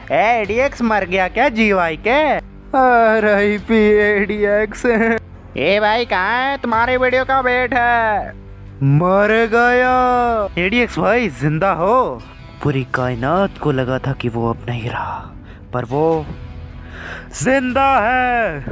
ADX मर गया क्या जी भाई के? RIP ADX. ए भाई कहाँ है? तुम्हारे वीडियो का वेट है। मर गया। एडीएक्स भाई जिंदा हो? पूरी कायनात को लगा था कि वो अब नहीं रहा, पर वो जिंदा है।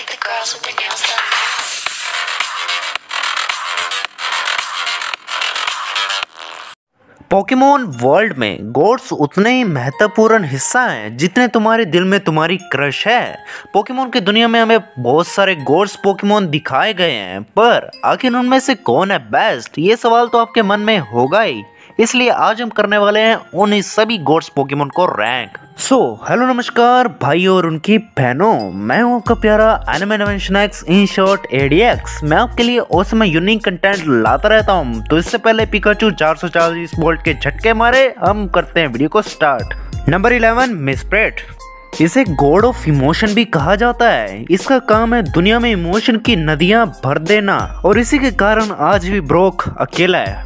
पोकेमोन वर्ल्ड में गोड्स उतने ही महत्वपूर्ण हिस्सा हैं जितने तुम्हारे दिल में तुम्हारी क्रश है। पोकेमोन की दुनिया में हमें बहुत सारे गोड्स पोकेमोन दिखाए गए हैं, पर आखिर उनमें से कौन है बेस्ट, ये सवाल तो आपके मन में होगा ही। इसलिए आज हम करने वाले हैं उन सभी गोड्स पोकेमोन को रैंक। हेलो नमस्कार भाइयों और उनकी बहनों, मैं हूं आपका प्यारा anime innovation X, in short ADX. मैं आपके लिए ऑसम यूनिक कंटेंट लाता रहता हूं। तो इससे पहले पिकाचू 440 वोल्ट के झटके मारे, हम करते हैं वीडियो को स्टार्ट। नंबर 11 मिस्प्रेट। इसे गॉड ऑफ इमोशन भी कहा जाता है। इसका काम है दुनिया में इमोशन की नदियां भर देना, और इसी के कारण आज भी ब्रोक अकेला है।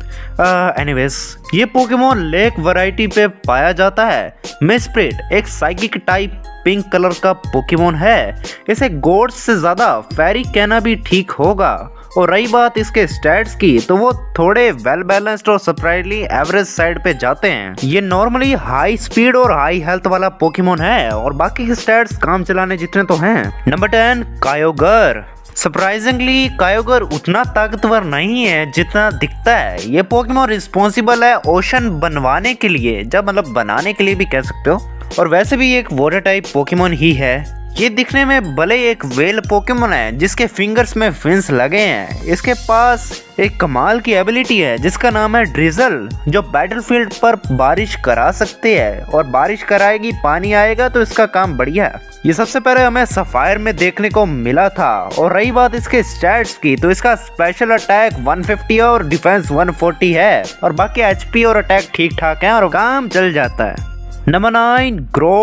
एनीवेज, ये पोकेमोन लेक वैरायटी पे पाया जाता है। मिस्प्रेट एक साइकिक टाइप पिंक कलर का पोकेमोन है। इसे गॉड से ज्यादा फेरी कहना भी ठीक होगा। और रही बात इसके स्टैट्स की, तो वो थोड़े वेल बैलेंस्ड और सरप्राइजली एवरेज साइड पे जाते हैं। ये नॉर्मली हाई स्पीड और हाई हेल्थ वाला पोकेमोन है, और बाकी के स्टैट्स काम चलाने जितने तो हैं। नंबर 10 कायोगर। सरप्राइजिंगली कायोगर उतना ताकतवर नहीं है जितना दिखता है। ये पोकेमोन रिस्पॉन्सिबल है ओशन बनवाने के लिए, जब मतलब बनाने के लिए भी कह सकते हो। और वैसे भी एक वाटर टाइप पोकेमोन ही है। ये दिखने में भले एक वेल पोकेमोन है जिसके फिंगर्स में फिन्स लगे हैं। इसके पास एक कमाल की एबिलिटी है जिसका नाम है ड्रिजल, जो बैटलफील्ड पर बारिश करा सकते हैं, और बारिश कराएगी, पानी आएगा, तो इसका काम बढ़िया है। ये सबसे पहले हमें सफायर में देखने को मिला था। और रही बात इसके स्टैट्स की, तो इसका स्पेशल अटैक 150 और डिफेंस 140 है, और बाकी एचपी और अटैक ठीक ठाक है और काम चल जाता है। Number 9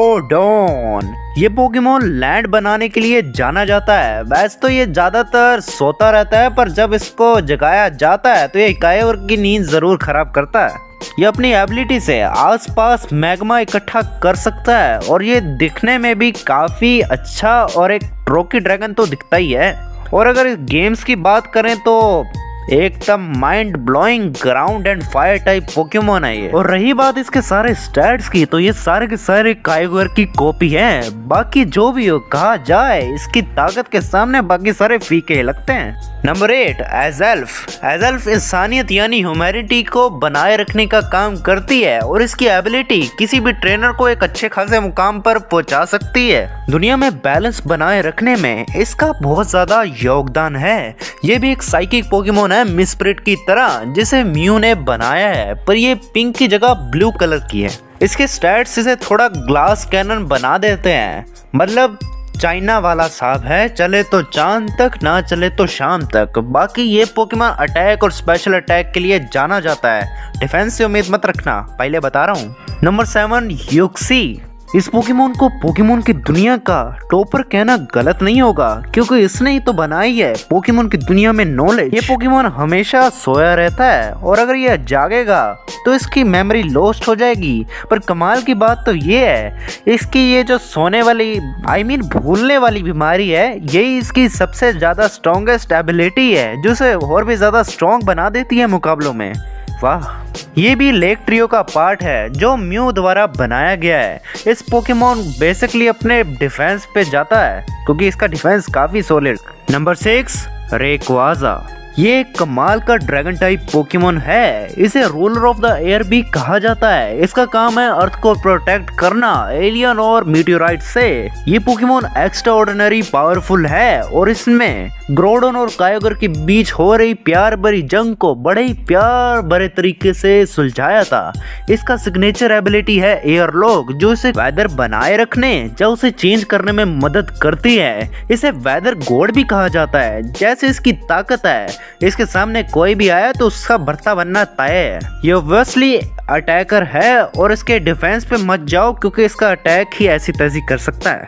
Groudon. ये पोकेमोन लैंड बनाने के लिए जाना जाता है। वैसे तो ये ज्यादातर सोता रहता है, पर जब इसको जगाया जाता है तो ये कायोगर की नींद जरूर खराब करता है। ये अपनी एबिलिटी से आसपास मैग्मा इकट्ठा कर सकता है, और ये दिखने में भी काफी अच्छा और एक ट्रोकी ड्रैगन तो दिखता ही है। और अगर इस गेम्स की बात करें तो एकदम mind blowing ground and fire type Pokemon है ये। और रही बात इसके सारे स्टैट्स की, तो ये सारे के सारे कायोगर की कॉपी हैं। बाकी जो भी हो कहा जाए, इसकी ताकत के सामने बाकी सारे फीके लगते हैं। नंबर 8 एज़ेल्फ। एज़ेल्फ इंसानियत यानी ह्यूमैनिटी को बनाए रखने का काम करती है, और इसकी एबिलिटी किसी भी ट्रेनर को एक अच्छे खासे मुकाम पर पहुंचा सकती है। दुनिया में बैलेंस बनाए रखने में इसका बहुत ज्यादा योगदान है। ये भी एक साइकिक पोकेमोन है मिस्प्रिट की तरह, जिसे म्यू ने बनाया है, पर ये पिंक की जगह ब्लू कलर की है। इसके स्टैट्स इसे थोड़ा ग्लास कैनन बना देते हैं, मतलब चाइना वाला साहब है, चले तो चांद तक, ना चले तो शाम तक। बाकी ये पोकेमोन अटैक और स्पेशल अटैक के लिए जाना जाता है। डिफेंस से उम्मीद मत रखना, पहले बता रहा हूँ। Number 7 Uxie. इस पोकेमोन को पोकेमोन की दुनिया का टॉपर कहना गलत नहीं होगा, क्योंकि इसने ही तो बनाई है पोकेमोन की दुनिया में नॉलेज। ये पोकेमोन हमेशा सोया रहता है, और अगर ये जागेगा तो इसकी मेमोरी लॉस्ट हो जाएगी। पर कमाल की बात तो ये है, इसकी ये जो सोने वाली भूलने वाली बीमारी है, यही इसकी सबसे ज्यादा स्ट्रॉन्गेस्ट एबिलिटी है, जो इसे और भी ज्यादा स्ट्रॉन्ग बना देती है मुकाबलों में। वाह, ये भी लेक ट्रियो का पार्ट है जो म्यू द्वारा बनाया गया है। इस पोकेमोन बेसिकली अपने डिफेंस पे जाता है, क्योंकि इसका डिफेंस काफी सॉलिड। Number 6 Rayquaza. ये एक कमाल का ड्रैगन टाइप पोकेमोन है। इसे रूलर ऑफ द एयर भी कहा जाता है। इसका काम है अर्थ को प्रोटेक्ट करना एलियन और मीटियोराइट से। ये पोकेमोन एक्स्ट्रा ऑर्डिनरी पावरफुल है, और इसमें ग्रोडॉन और कायोगर के बीच हो रही प्यार भरी जंग को बड़े ही प्यार भरे तरीके से सुलझाया था। इसका सिग्नेचर एबिलिटी है एयरलॉक, जो इसे वेदर बनाए रखने या उसे चेंज करने में मदद करती है। इसे वेदर गॉड भी कहा जाता है। जैसे इसकी ताकत है, इसके सामने कोई भी आया तो उसका भरता बनना तय है। ये ऑब्वियसली अटैकर है, और इसके डिफेंस पे मत जाओ, क्योंकि इसका अटैक ही ऐसी तैसी कर सकता है।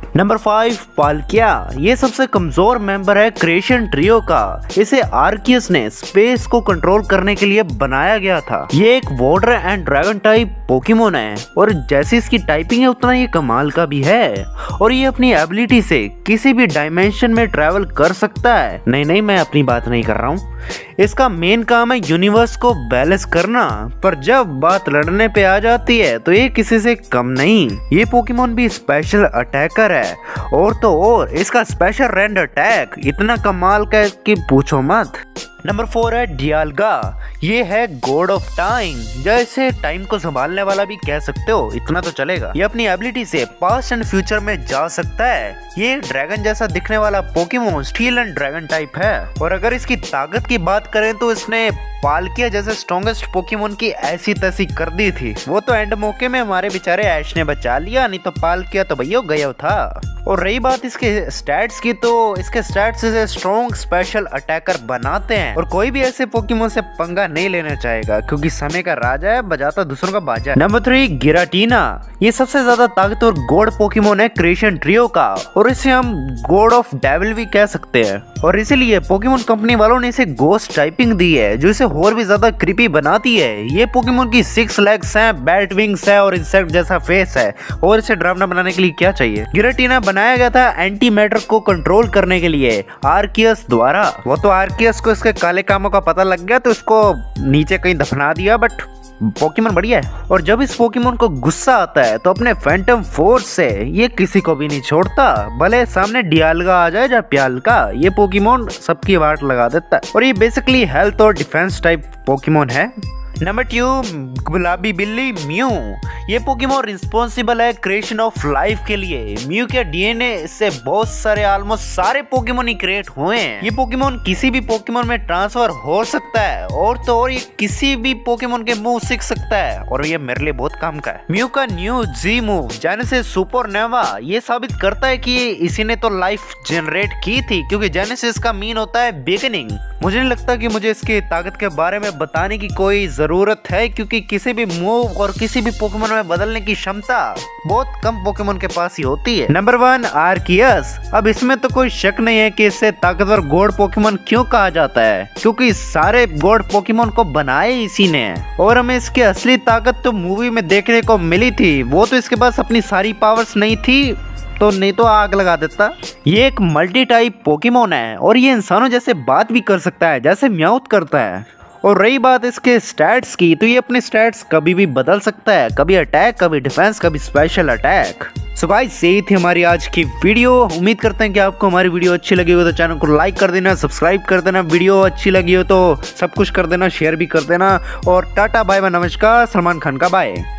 Number 5 Palkia. ये सबसे कमजोर मेंबर है क्रेशन ट्रियो का। इसे आर्कियस ने स्पेस को कंट्रोल करने के लिए बनाया गया था। ये एक water and dragon type Pokemon है और जैसी इसकी टाइपिंग है उतना ये कमाल का भी है। और ये अपनी एबिलिटी से किसी भी डायमेंशन में ट्रैवल कर सकता है। नहीं, मैं अपनी बात नहीं कर रहा हूँ। इसका मेन काम है यूनिवर्स को बैलेंस करना, पर जब बात लड़ने पे आ जाती है तो ये किसी से कम नहीं। ये पोकेमोन भी स्पेशल अटैकर है और तो और इसका स्पेशल रेंज अटैक इतना कमाल का है कि पूछो मत। नंबर 4 है डियालगा। ये है गॉड ऑफ टाइम, जैसे टाइम को संभालने वाला भी कह सकते हो, इतना तो चलेगा। ये अपनी एबिलिटी से पास्ट एंड फ्यूचर में जा सकता है। ये ड्रैगन जैसा दिखने वाला Pokemon steel and dragon type है। और अगर इसकी ताकत की बात करें तो इसने पाल्किया जैसे स्ट्रॉन्गेस्ट पोकेमोन की ऐसी तैसी कर दी थी। वो तो एंड मौके में हमारे बेचारे ऐश ने बचा लिया, नहीं तो पाल्किया तो भैया गया था। और रही बात इसके स्टैट्स की, तो इसके स्टैट्स इसे स्ट्रॉन्ग स्पेशल अटैकर बनाते हैं और कोई भी ऐसे पोकेमोन से पंगा नहीं लेना चाहेगा क्योंकि समय का राजा है, बजाता दूसरों का बाजा। Number 3 Giratina. ये सबसे ज्यादा ताकतवर गॉड पोकेमोन है क्रेशन ट्रियो का और इसे हम गॉड ऑफ डेविल भी कह सकते हैं। और इसीलिए पोकेमोन कंपनी वालों ने इसे गोस्ट टाइपिंग दी है जो इसे और भी ज्यादा क्रीपी बनाती है। ये पोकेमोन की 6 लेग्स हैं, बैट विंग्स है और इंसेक्ट जैसा फेस है। और इसे डरावना बनाने के लिए क्या चाहिए? गिराटीना बनाया गया था एंटी मैटर को कंट्रोल करने के लिए आर्कियस द्वारा। वो तो आर्कियस को इसके काले कामों का पता लग गया तो इसको नीचे कहीं दफना दिया, बट पोकेमोन बढ़िया है। और जब इस पोकेमोन को गुस्सा आता है तो अपने फैंटम फोर्स से ये किसी को भी नहीं छोड़ता, भले सामने डियालगा आ जाए या प्यालका, ये पोकेमोन सबकी वाट लगा देता है। और ये बेसिकली हेल्थ और डिफेंस टाइप पोकेमोन है। नंबर 2 गुलाबी बिल्ली म्यू। ये पोकेमोन रिस्पॉन्सिबल है क्रिएशन ऑफ लाइफ के लिए। म्यू के डीएनए से बहुत सारे ऑलमोस्ट सारे पोकेमोन ही क्रिएट हुए हैं। ये पोकेमोन किसी भी पोकेमोन में ट्रांसफर हो सकता है और तो और ये किसी भी पोकेमोन के मूव सीख सकता है और ये मेरे लिए बहुत काम का है। म्यू का new Z move Genesis Supernova ये साबित करता है कि इसी ने तो लाइफ जनरेट की थी, क्योंकि जेनेसिस का मीन होता है बिगिनिंग। मुझे नहीं लगता कि मुझे इसकी ताकत के बारे में बताने की कोई जरूरत है, क्योंकि किसी भी मूव और किसी भी पोकेमोन में बदलने की क्षमता बहुत कम पोकेमोन के पास ही होती है। Number 1 Arceus. अब इसमें तो कोई शक नहीं है कि इससे ताकतवर गॉड पोकेमोन क्यों कहा जाता है, क्योंकि सारे गॉड पोकेमोन को बनाए इसी ने। और हमें इसकी असली ताकत तो मूवी में देखने को मिली थी। वो तो इसके पास अपनी सारी पावर्स नहीं थी, तो नहीं तो आग लगा देता। ये एक मल्टी टाइप पोकेमोन है और ये इंसानों जैसे बात भी कर सकता है, जैसे म्याऊत करता है। और रही बात इसके स्टैट्स की, तो ये अपने स्टैट्स कभी भी बदल सकता है, कभी अटैक, कभी डिफेंस, कभी स्पेशल अटैक। सो गाइस, यही थी हमारी आज की वीडियो। उम्मीद करते हैं कि आपको हमारी वीडियो अच्छी लगी हो तो चैनल को लाइक कर देना, सब्सक्राइब कर देना। वीडियो अच्छी लगी हो तो सब कुछ कर देना, शेयर भी कर देना। और टाटा बाय बाय, नमस्कार। सलमान खान का बाय।